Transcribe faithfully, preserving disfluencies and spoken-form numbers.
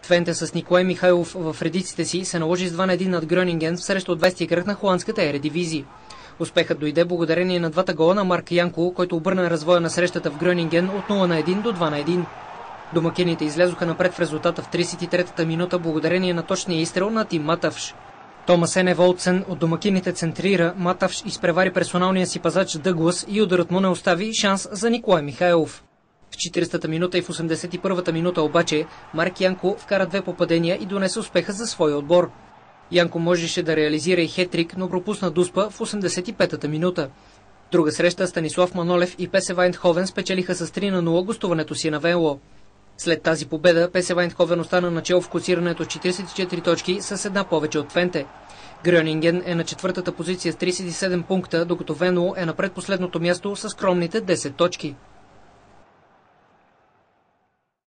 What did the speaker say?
Твенте с Николай Михайлов в редиците си се наложи с два на един над Гронинген в среща от двадесети кръг на холандската Ередивизия. Успехът дойде благодарение на двата гола на Марк Янко, който обърна развоя на срещата в Гронинген от нула на един до два на един. Домакините излязоха напред в резултата в тридесет и третата минута благодарение на точния изстрел на Тим Матавш. Томас Ене Волтсен от домакините центрира, Матавш изпревари персоналния си пазач Дъглас и ударът му не остави шанс за Николай Михайлов. В четиридесетата минута и в осемдесет и първата минута обаче Марк Янко вкара две попадения и донесе успеха за своя отбор. Янко можеше да реализира и хетрик, но пропусна дуспа в осемдесет и петата минута. Друга среща Станислав Манолев и ПСВ Айндховен спечелиха с три на нула гостуването си на Венло. След тази победа ПСВ Айндховен остана начело в класирането с четиридесет и четири точки с една повече от Твенте. Гронинген е на четвъртата позиция с тридесет и седем пункта, докато Венло е на предпоследното място с скромните десет точки.